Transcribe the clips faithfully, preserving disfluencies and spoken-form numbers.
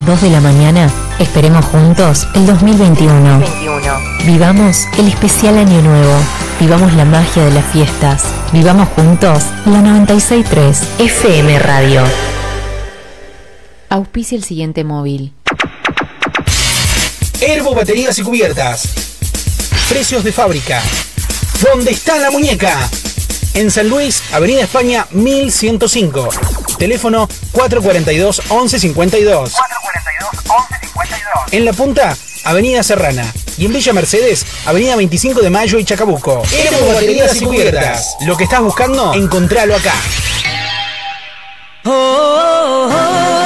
dos de la mañana, esperemos juntos el dos mil veintiuno. Vivamos el especial Año Nuevo. Vivamos la magia de las fiestas. Vivamos juntos la noventa y seis punto tres F M Radio. Auspicia el siguiente móvil. Herbo Baterías y Cubiertas. Precios de fábrica. ¿Dónde está la muñeca? En San Luis, Avenida España mil ciento cinco. Teléfono cuatro cuatro dos, once cincuenta y dos. cuatro cuatro dos, once cincuenta y dos. En La Punta, Avenida Serrana. Y en Villa Mercedes, Avenida veinticinco de Mayo y Chacabuco. Herbo Baterías y Cubiertas. Lo que estás buscando, encontralo acá. Oh, oh, oh,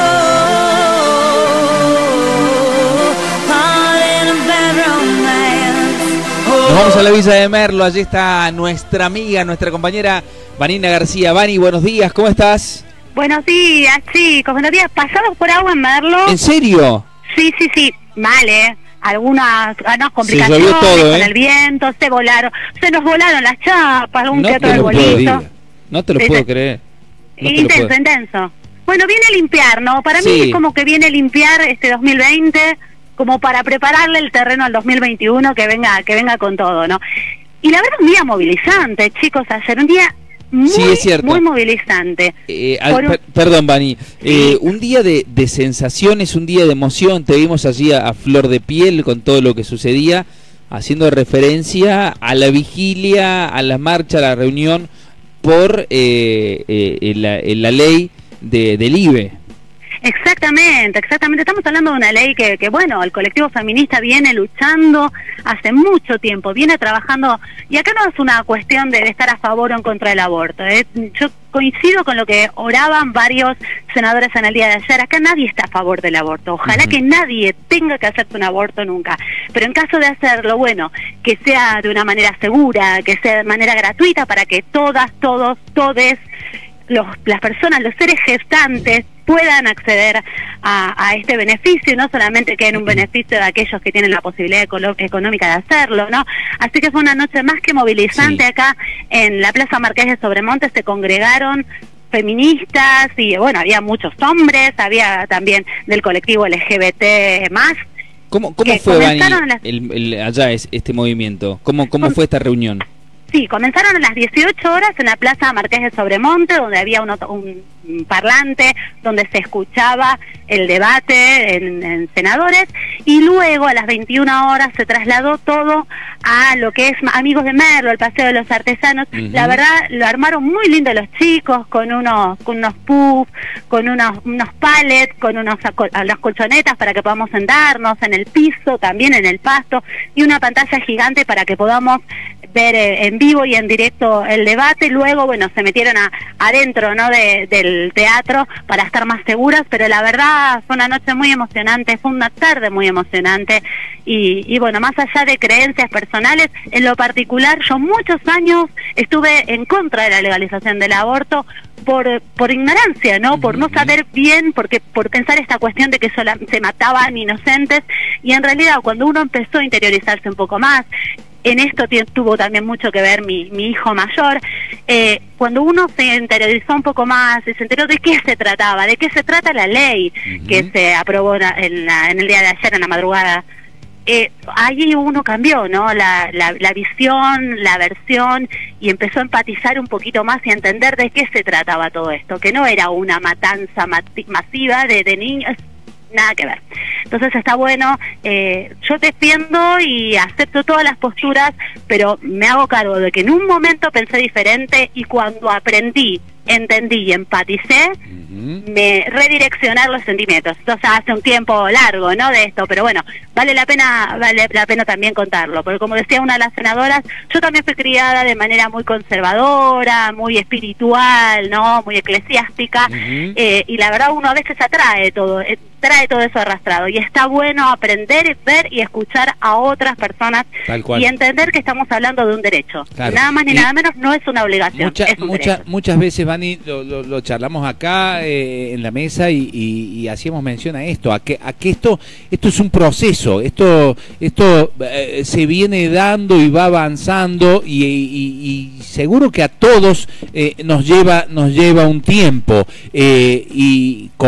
Nos vamos a la Villa de Merlo. Allí está nuestra amiga, nuestra compañera Vanina García. Vani, buenos días, ¿cómo estás? Buenos días, chicos, buenos días. ¿Pasamos por agua en Merlo? ¿En serio? Sí, sí, sí, mal, ¿eh? Algunas, algunas complicaciones se llovió todo, con ¿eh? el viento, se volaron, se nos volaron las chapas, algún No que otro te lo puedo arbolito. creer. No te lo Sí, puedo sí. creer. No te lo Intenso, puedo. intenso. Bueno, viene a limpiar, ¿no? Para Sí. mí es como que viene a limpiar este dos mil veinte, como para prepararle el terreno al dos mil veintiuno, que venga, que venga con todo, ¿no? Y la verdad, un día movilizante, chicos, ayer, un día muy, Sí, es cierto. muy movilizante. Eh, al- Por un- per- perdón, Vani. Eh, un día de, de sensaciones, un día de emoción. Te vimos allí a, a flor de piel con todo lo que sucedía, haciendo referencia a la vigilia, a la marcha, a la reunión por eh, eh, en la, en la ley de, del I B E. Exactamente, exactamente. Estamos hablando de una ley que, que, bueno, el colectivo feminista viene luchando hace mucho tiempo, viene trabajando, y acá no es una cuestión de, de estar a favor o en contra del aborto, ¿eh? Yo coincido con lo que oraban varios senadores en el día de ayer. Acá nadie está a favor del aborto. Ojalá Ujú. que nadie tenga que hacerse un aborto nunca. Pero en caso de hacerlo, bueno, que sea de una manera segura, que sea de manera gratuita para que todas, todos, todes, los, las personas, los seres gestantes puedan acceder a, a este beneficio, no solamente que en un beneficio de aquellos que tienen la posibilidad eco- económica de hacerlo, ¿no? Así que fue una noche más que movilizante. Sí. Acá en la Plaza Marqués de Sobremonte se congregaron feministas y, bueno, había muchos hombres, había también del colectivo L G B T más. ¿Cómo, cómo Que fue, Vani, comenzaron las- el, el- allá es, este movimiento? ¿Cómo, cómo Con- fue esta reunión? Sí, comenzaron a las dieciocho horas en la Plaza Marqués de Sobremonte, donde había un, un, un parlante, donde se escuchaba el debate en, en senadores, y luego a las veintiuna horas se trasladó todo a lo que es Amigos de Merlo, el Paseo de los Artesanos. Ujú. La verdad, lo armaron muy lindo los chicos, con unos con unos puffs, con unos, unos pallets, con unos aco- unas colchonetas para que podamos sentarnos en el piso, también en el pasto, y una pantalla gigante para que podamos ver eh, en vivo y en directo el debate. Luego, bueno, se metieron a, adentro, ¿no?, de, del teatro para estar más seguras, pero la verdad fue una noche muy emocionante, fue una tarde muy emocionante, y, y bueno, más allá de creencias personales, en lo particular, yo muchos años estuve en contra de la legalización del aborto por por ignorancia, ¿no? Por no saber bien, porque por pensar esta cuestión de que sola, se mataban inocentes, y en realidad cuando uno empezó a interiorizarse un poco más, en esto tuvo también mucho que ver mi, mi hijo mayor, eh, cuando uno se interiorizó un poco más, se enteró de qué se trataba, de qué se trata la ley Ujú. que se aprobó en, la, en el día de ayer, en la madrugada, eh, ahí uno cambió, ¿no? La, la, la visión, la versión, y empezó a empatizar un poquito más y a entender de qué se trataba todo esto, que no era una matanza mati- masiva de, de niños, nada que ver. Entonces está bueno, eh, yo defiendo y acepto todas las posturas, pero me hago cargo de que en un momento pensé diferente, y cuando aprendí, entendí y empaticé, Ujú. me redireccionar los sentimientos. Entonces hace un tiempo largo, ¿no?, de esto, pero bueno, vale la pena, vale la pena también contarlo, porque como decía una de las senadoras, yo también fui criada de manera muy conservadora, muy espiritual, ¿no?, muy eclesiástica, Ujú. eh, y la verdad uno a veces atrae todo, eh, trae todo eso arrastrado, y está bueno aprender, ver y escuchar a otras personas Tal cual. y entender que estamos hablando de un derecho. Claro. Nada más ni Y- nada menos, no es una obligación, Mucha- es un mucha- derecho. muchas veces, Vani, lo, lo- lo charlamos acá eh, en la mesa y, y- y hacíamos mención a esto, a que, a que esto esto es un proceso, esto esto eh, se viene dando y va avanzando, y, y- y seguro que a todos eh, nos lleva nos lleva un tiempo, eh, y como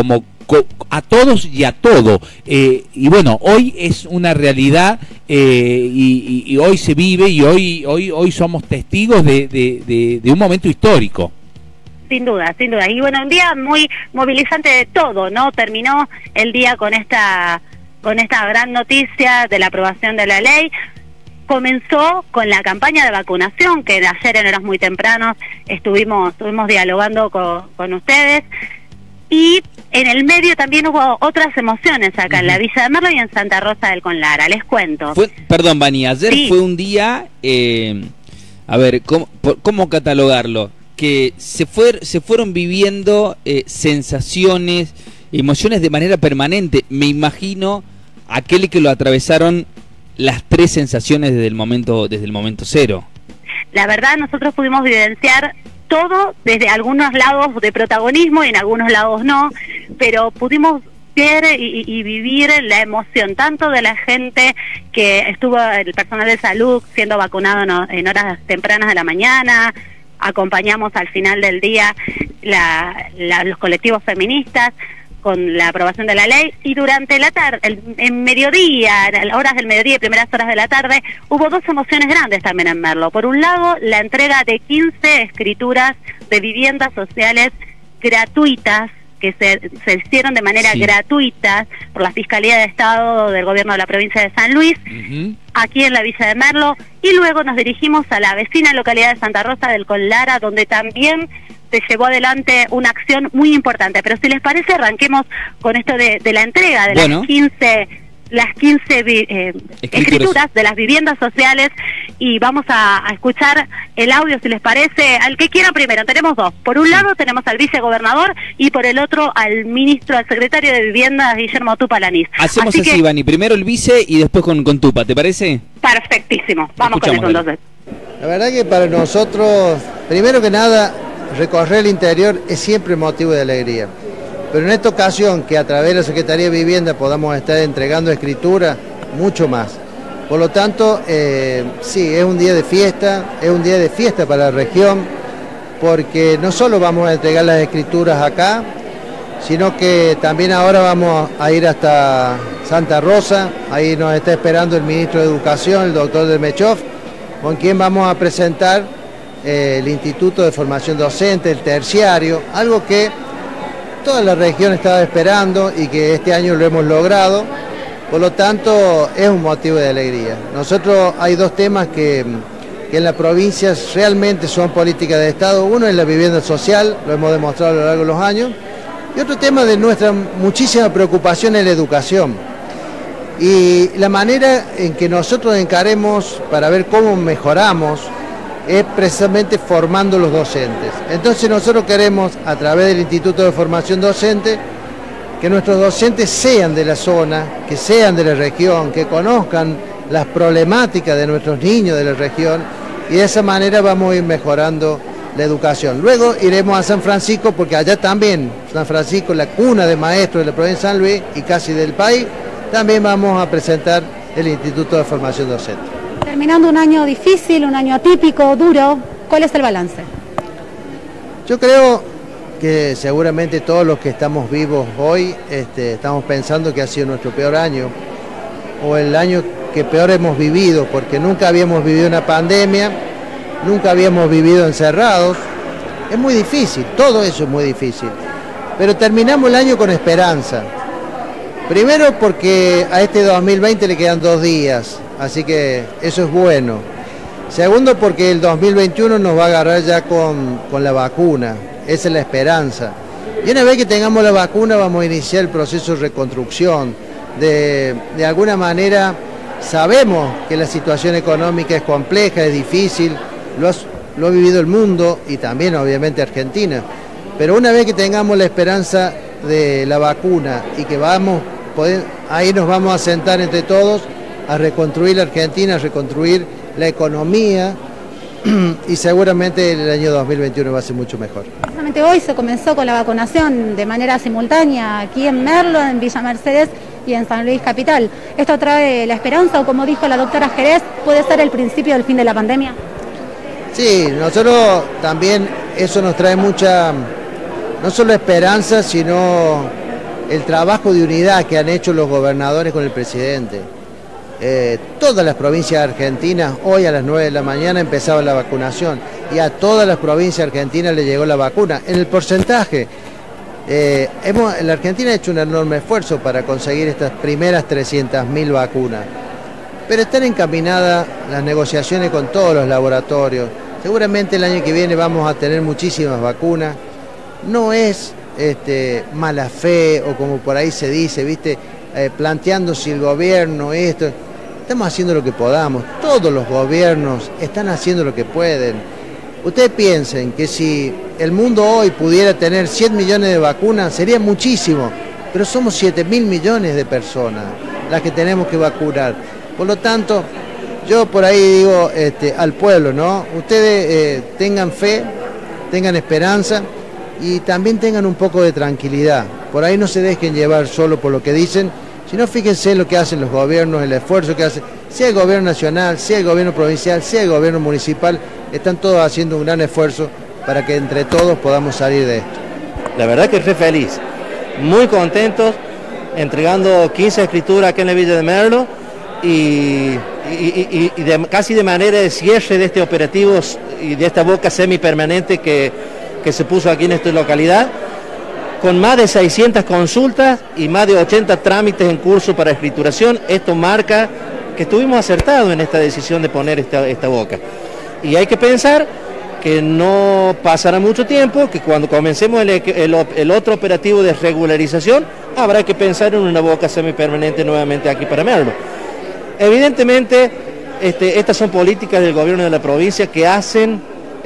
a todos y a todo. Eh, y bueno, hoy es una realidad eh, y, y, y hoy se vive y hoy hoy hoy somos testigos de, de, de, de un momento histórico. Sin duda, sin duda. Y bueno, un día muy movilizante de todo, ¿no? Terminó el día con esta con esta gran noticia de la aprobación de la ley. Comenzó con la campaña de vacunación, que ayer en horas muy tempranas estuvimos, estuvimos dialogando con, con ustedes. Y en el medio también hubo otras emociones acá, uh-huh, en la Villa de Merlo y en Santa Rosa del Conlara. Les cuento. Fue, perdón, Vani, ayer sí. fue un día, eh, a ver, ¿cómo, ¿cómo catalogarlo? Que se, fue, se fueron viviendo eh, sensaciones, emociones de manera permanente. Me imagino aquel que lo atravesaron las tres sensaciones desde el momento desde el momento cero. La verdad, nosotros pudimos vivenciar todo desde algunos lados de protagonismo y en algunos lados no, pero pudimos ver y, y vivir la emoción tanto de la gente que estuvo, el personal de salud siendo vacunado no, en horas tempranas de la mañana. Acompañamos al final del día la, la, los colectivos feministas con la aprobación de la ley, y durante la tarde, el, en mediodía, en horas del mediodía y primeras horas de la tarde, hubo dos emociones grandes también en Merlo. Por un lado, la entrega de quince escrituras de viviendas sociales gratuitas, que se, se hicieron de manera sí. gratuita por la Fiscalía de Estado del Gobierno de la provincia de San Luis, uh-huh, aquí en la Villa de Merlo, y luego nos dirigimos a la vecina localidad de Santa Rosa del Conlara, donde también se llevó adelante una acción muy importante. Pero si les parece, arranquemos con esto de, de la entrega de bueno. las quince las quince eh, escrituras de las viviendas sociales, y vamos a, a escuchar el audio, si les parece, al que quiera primero. Tenemos dos. Por un lado tenemos al vicegobernador y por el otro al ministro, al secretario de Vivienda, Guillermo Tupa Lanís. Hacemos así, así que, Vani, primero el vice y después con, con Tupa, ¿te parece? Perfectísimo. Vamos con eso entonces. La verdad que para nosotros, primero que nada, recorrer el interior es siempre motivo de alegría. Pero en esta ocasión, que a través de la Secretaría de Vivienda podamos estar entregando escritura, mucho más. Por lo tanto, eh, sí, es un día de fiesta, es un día de fiesta para la región, porque no solo vamos a entregar las escrituras acá, sino que también ahora vamos a ir hasta Santa Rosa. Ahí nos está esperando el ministro de Educación, el doctor Demechov, con quien vamos a presentar eh, el Instituto de Formación Docente, el terciario, algo que toda la región estaba esperando y que este año lo hemos logrado. Por lo tanto, es un motivo de alegría. Nosotros hay dos temas que, que en la provincia realmente son políticas de Estado. Uno es la vivienda social, lo hemos demostrado a lo largo de los años, y otro tema de nuestra muchísima preocupación es la educación. Y la manera en que nosotros encaremos para ver cómo mejoramos es precisamente formando los docentes. Entonces nosotros queremos, a través del Instituto de Formación Docente, que nuestros docentes sean de la zona, que sean de la región, que conozcan las problemáticas de nuestros niños de la región, y de esa manera vamos a ir mejorando la educación. Luego iremos a San Francisco, porque allá también, San Francisco, la cuna de maestros de la provincia de San Luis y casi del país, también vamos a presentar el Instituto de Formación Docente. Terminando un año difícil, un año atípico, duro, ¿cuál es el balance? Yo creo que seguramente todos los que estamos vivos hoy este, estamos pensando que ha sido nuestro peor año, o el año que peor hemos vivido, porque nunca habíamos vivido una pandemia, nunca habíamos vivido encerrados. Es muy difícil, todo eso es muy difícil, pero terminamos el año con esperanza. Primero porque a este dos mil veinte le quedan dos días, así que eso es bueno. Segundo porque el dos mil veintiuno nos va a agarrar ya con, con la vacuna, esa es la esperanza. Y una vez que tengamos la vacuna vamos a iniciar el proceso de reconstrucción. De, de alguna manera sabemos que la situación económica es compleja, es difícil, lo, has, lo ha vivido el mundo y también obviamente Argentina. Pero una vez que tengamos la esperanza de la vacuna y que vamos, poder, ahí nos vamos a sentar entre todos a reconstruir la Argentina, a reconstruir la economía, y seguramente el año dos mil veintiuno va a ser mucho mejor. Precisamente hoy se comenzó con la vacunación de manera simultánea aquí en Merlo, en Villa Mercedes y en San Luis Capital. ¿Esto trae la esperanza o, como dijo la doctora Jerez, puede ser el principio del fin de la pandemia? Sí, nosotros también eso nos trae mucha, no solo esperanza, sino el trabajo de unidad que han hecho los gobernadores con el presidente. Eh, todas las provincias argentinas, hoy a las nueve de la mañana empezaba la vacunación y a todas las provincias argentinas le llegó la vacuna. En el porcentaje, eh, hemos, la Argentina ha hecho un enorme esfuerzo para conseguir estas primeras trescientas mil vacunas, pero están encaminadas las negociaciones con todos los laboratorios. Seguramente el año que viene vamos a tener muchísimas vacunas. No es este, mala fe o como por ahí se dice, ¿viste? Eh, planteando si el gobierno esto. Estamos haciendo lo que podamos, todos los gobiernos están haciendo lo que pueden. Ustedes piensen que si el mundo hoy pudiera tener cien millones de vacunas, sería muchísimo, pero somos siete mil millones de personas las que tenemos que vacunar. Por lo tanto, yo por ahí digo este, al pueblo, ¿no? Ustedes eh, tengan fe, tengan esperanza y también tengan un poco de tranquilidad. Por ahí no se dejen llevar solo por lo que dicen, sino fíjense en lo que hacen los gobiernos, el esfuerzo que hacen, sea el gobierno nacional, sea el gobierno provincial, sea el gobierno municipal, están todos haciendo un gran esfuerzo para que entre todos podamos salir de esto. La verdad que estoy feliz, muy contentos, entregando quince escrituras acá en la Villa de Merlo y, y, y, y de, casi de manera de cierre de este operativo y de esta boca semipermanente que, que se puso aquí en esta localidad, con más de seiscientas consultas y más de ochenta trámites en curso para escrituración. Esto marca que estuvimos acertados en esta decisión de poner esta, esta boca. Y hay que pensar que no pasará mucho tiempo, que cuando comencemos el, el, el otro operativo de regularización, habrá que pensar en una boca semipermanente nuevamente aquí para Merlo. Evidentemente, este, estas son políticas del gobierno de la provincia que hacen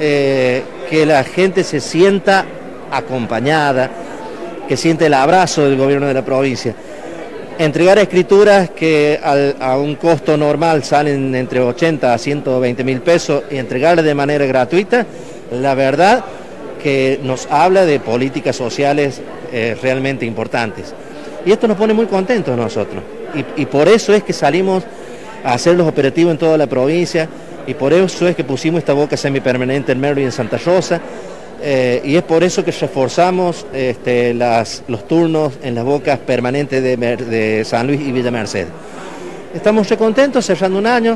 eh, que la gente se sienta acompañada, que siente el abrazo del gobierno de la provincia. Entregar escrituras que al, a un costo normal salen entre ochenta a ciento veinte mil pesos y entregarlas de manera gratuita, la verdad que nos habla de políticas sociales eh, realmente importantes. Y esto nos pone muy contentos nosotros. Y, y por eso es que salimos a hacer los operativos en toda la provincia y por eso es que pusimos esta boca semipermanente en Merlo y en Santa Rosa. Eh, y es por eso que reforzamos este, las, los turnos en las bocas permanentes de, de San Luis y Villa Mercedes. Estamos muy contentos, cerrando un año.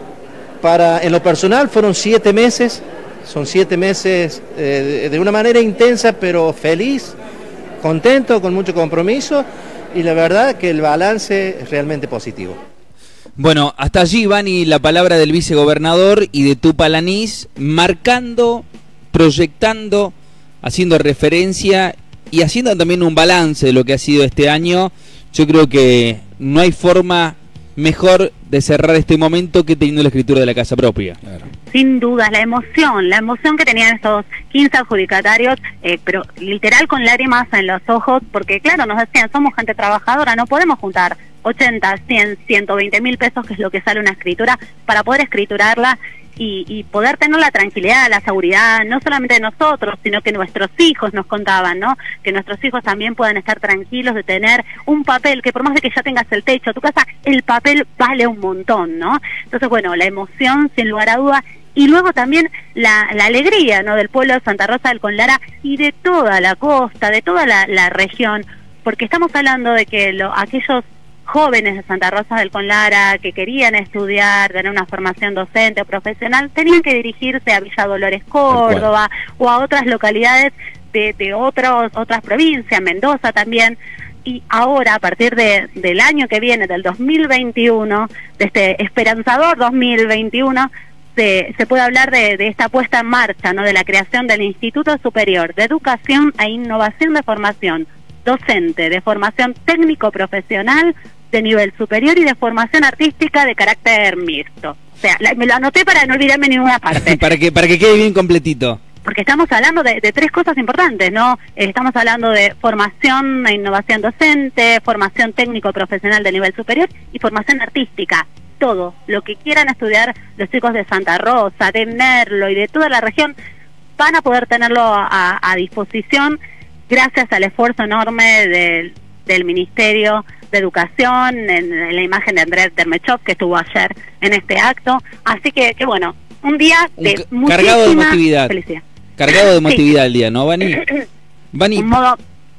Para, en lo personal fueron siete meses, son siete meses eh, de, de una manera intensa pero feliz, contento, con mucho compromiso y la verdad que el balance es realmente positivo. Bueno, hasta allí, Vani, la palabra del vicegobernador y de Tupalanís, marcando, proyectando, haciendo referencia y haciendo también un balance de lo que ha sido este año. Yo creo que no hay forma mejor de cerrar este momento que teniendo la escritura de la casa propia. Claro. Sin duda, la emoción, la emoción que tenían estos quince adjudicatarios, eh, pero literal con lágrimas en los ojos, porque claro, nos decían, somos gente trabajadora, no podemos juntar ochenta, cien, ciento veinte mil pesos, que es lo que sale una escritura, para poder escriturarla y, y poder tener la tranquilidad, la seguridad, no solamente de nosotros, sino que nuestros hijos nos contaban, ¿no? Que nuestros hijos también puedan estar tranquilos de tener un papel, que por más de que ya tengas el techo, tu casa, el papel vale un montón, ¿no? Entonces, bueno, la emoción, sin lugar a dudas, y luego también la, la alegría, ¿no? Del pueblo de Santa Rosa del Conlara y de toda la costa, de toda la, la región, porque estamos hablando de que lo, aquellos jóvenes de Santa Rosa del Conlara que querían estudiar, tener una formación docente o profesional, tenían que dirigirse a Villa Dolores, Córdoba, o a otras localidades de, de otros, otras provincias, Mendoza también. Y ahora, a partir de, del año que viene, del dos mil veintiuno, de este esperanzador dos mil veintiuno, se, se puede hablar de, de esta puesta en marcha, ¿no? De la creación del Instituto Superior de Educación e Innovación de Formación Docente, de formación técnico-profesional de nivel superior y de formación artística de carácter mixto. O sea, la, me lo anoté para no olvidarme ninguna parte. para que para que quede bien completito. Porque estamos hablando de, de tres cosas importantes, ¿no? Eh, estamos hablando de formación e innovación docente, formación técnico-profesional de nivel superior y formación artística. Todo lo que quieran estudiar los chicos de Santa Rosa, de Merlo y de toda la región van a poder tenerlo a, a disposición gracias al esfuerzo enorme del, del Ministerio de Educación, en, en la imagen de Andrés Dermechov, que estuvo ayer en este acto. Así que, que bueno, un día de un cargado de emotividad. Felicidad. Cargado de emotividad sí. El día, ¿no, Vani? Vani, un modo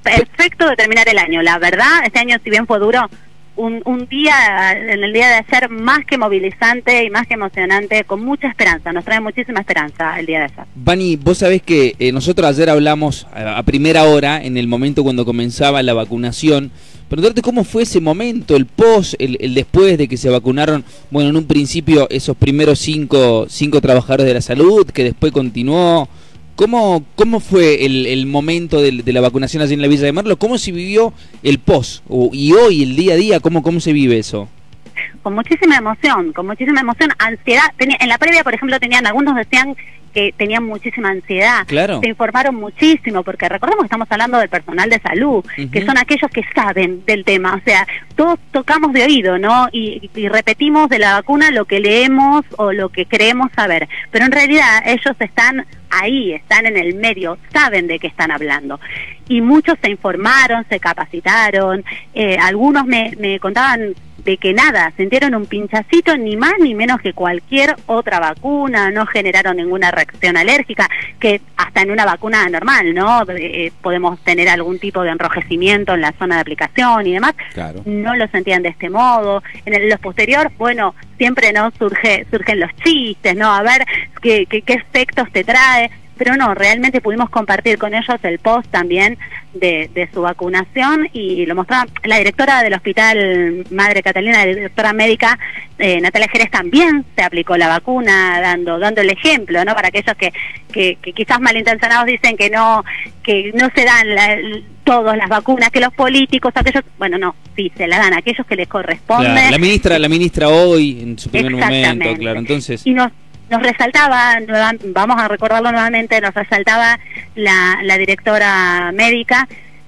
perfecto de terminar el año. La verdad, este año, si bien fue duro, un, un día, en el día de ayer, más que movilizante y más que emocionante, con mucha esperanza. Nos trae muchísima esperanza el día de ayer. Vani, vos sabés que eh, nosotros ayer hablamos a, a primera hora, en el momento cuando comenzaba la vacunación. Preguntarte cómo fue ese momento, el post, el, el después de que se vacunaron, bueno, en un principio esos primeros cinco, cinco trabajadores de la salud, que después continuó. ¿Cómo, cómo fue el, el momento de, de la vacunación allí en la Villa de Merlo? ¿Cómo se vivió el post? O, y hoy, el día a día, ¿cómo, cómo se vive eso? Con muchísima emoción, con muchísima emoción, ansiedad. Tenía, en la previa, por ejemplo, tenían, algunos decían que tenían muchísima ansiedad. Claro. Se informaron muchísimo, porque recordemos que estamos hablando del personal de salud, uh-huh. que son aquellos que saben del tema. O sea, todos tocamos de oído, ¿no? Y, y repetimos de la vacuna lo que leemos o lo que creemos saber. Pero en realidad ellos están ahí, están en el medio, saben de qué están hablando. Y muchos se informaron, se capacitaron, eh, algunos me, me contaban de que nada, sintieron un pinchacito, ni más ni menos que cualquier otra vacuna, no generaron ninguna reacción alérgica, que hasta en una vacuna normal, ¿no? Eh, podemos tener algún tipo de enrojecimiento en la zona de aplicación y demás. Claro. No lo sentían de este modo. En el, los posterior, bueno, siempre no surge surgen los chistes, ¿no? A ver qué, qué, qué efectos te trae. Pero no, realmente pudimos compartir con ellos el post también de, de su vacunación y lo mostraba la directora del Hospital Madre Catalina, la directora médica eh, Natalia Jerez, también se aplicó la vacuna, dando dando el ejemplo, ¿no? Para aquellos que, que, que quizás malintencionados dicen que no que no se dan la, todas las vacunas, que los políticos, aquellos, bueno, no, sí, se la dan a aquellos que les corresponde. Claro, la ministra, la ministra hoy, en su primer momento, claro, entonces... Y nos, nos resaltaba, nueva, vamos a recordarlo nuevamente, nos resaltaba la, la directora médica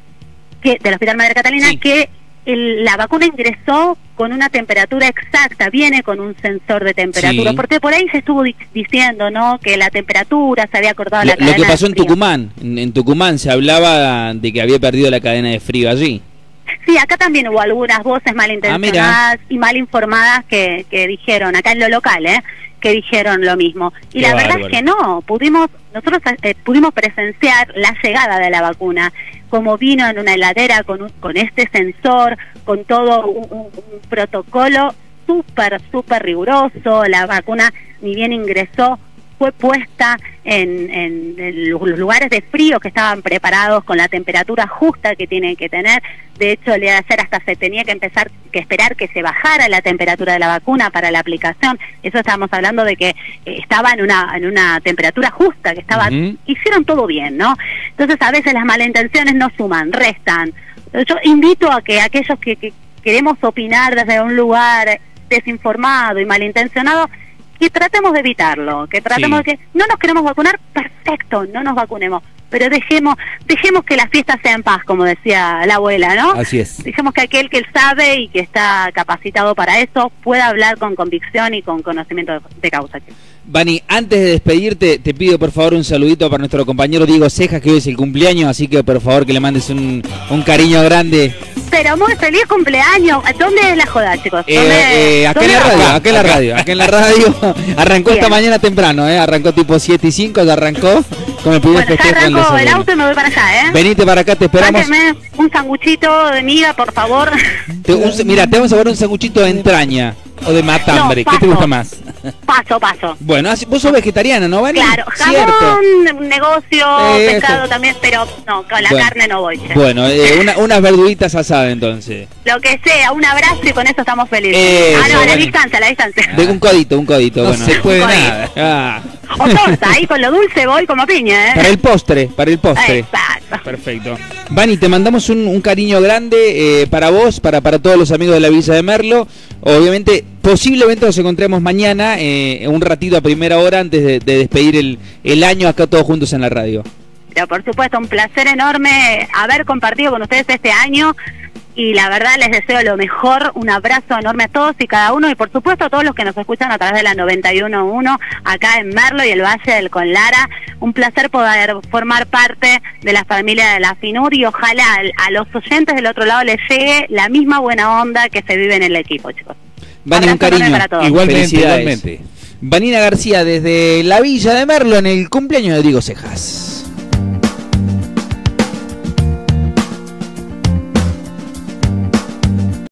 que del Hospital Madre Catalina, sí. que el, la vacuna ingresó con una temperatura exacta, viene con un sensor de temperatura, sí. porque por ahí se estuvo di diciendo, ¿no?, que la temperatura se había cortado lo, la cadena. Lo que pasó en Tucumán, en, en Tucumán se hablaba de que había perdido la cadena de frío allí. Sí, acá también hubo algunas voces malintencionadas ah, y mal informadas que, que dijeron, acá en lo local, ¿eh?, que dijeron lo mismo. Y Qué la bárbaro. verdad es que no, pudimos nosotros eh, pudimos presenciar la llegada de la vacuna, como vino en una heladera con, un, con este sensor, con todo un, un, un protocolo súper, súper riguroso. La vacuna, ni bien ingresó, fue puesta en, en, en los lugares de frío que estaban preparados con la temperatura justa que tienen que tener. De hecho, el día de ayer hasta se tenía que empezar que esperar que se bajara la temperatura de la vacuna para la aplicación. Eso estábamos hablando de que eh, estaba en una en una temperatura justa, que estaba uh-huh. hicieron todo bien, ¿no? Entonces, a veces las malintenciones no suman, restan. Yo invito a que aquellos que, que queremos opinar desde un lugar desinformado y malintencionado, que tratemos de evitarlo, que tratemos sí. de que no nos queremos vacunar, perfecto, no nos vacunemos, pero dejemos dejemos que la fiesta sea en paz, como decía la abuela, ¿no? Así es. Dejemos que aquel que sabe y que está capacitado para eso pueda hablar con convicción y con conocimiento de, de causa. Vani, antes de despedirte, te pido por favor un saludito para nuestro compañero Diego Cejas, que hoy es el cumpleaños, así que por favor que le mandes un, un cariño grande. Pero muy feliz cumpleaños. ¿Dónde es la joda, chicos? Eh, eh, acá en la radio, acá en la radio, acá en la radio. Arrancó Bien. esta mañana temprano, ¿eh? Arrancó tipo siete y cinco, ya arrancó con el primer bueno, festejo. Ya arranco el auto y me voy para allá, ¿eh? Venite para acá, te esperamos. Sáquenme un sanguchito de miga, por favor. Te, un, mira, te vamos a dar un sanguchito de entraña o de matambre. No, ¿qué te gusta más? Paso, paso. Bueno, vos sos vegetariana, ¿no, Vani? Claro, jamón, negocio, eh, pescado también, pero no, con la bueno, carne no voy. Che. Bueno, eh, una, unas verduritas asadas entonces. Lo que sea, un abrazo y con eso estamos felices. Eh, ah, no, a la distancia, a la distancia. De un codito, un codito. No bueno. se puede nada. Ah. O torta, ahí con lo dulce voy como piña, ¿eh? Para el postre, para el postre. Exacto. Perfecto. Vani, te mandamos un, un cariño grande eh, para vos, para, para todos los amigos de la Villa de Merlo. Obviamente, posiblemente nos encontremos mañana, eh, un ratito a primera hora, antes de, de despedir el, el año acá todos juntos en la radio. Pero por supuesto, un placer enorme haber compartido con ustedes este año. Y la verdad les deseo lo mejor, un abrazo enorme a todos y cada uno, y por supuesto a todos los que nos escuchan a través de la noventa y uno punto uno acá en Merlo y el Valle del Conlara. Un placer poder formar parte de la familia de la FINUR y ojalá a los oyentes del otro lado les llegue la misma buena onda que se vive en el equipo, chicos. Vani, un cariño. Para todos. Igualmente, igualmente. Vanina García desde la Villa de Merlo en el cumpleaños de Diego Cejas.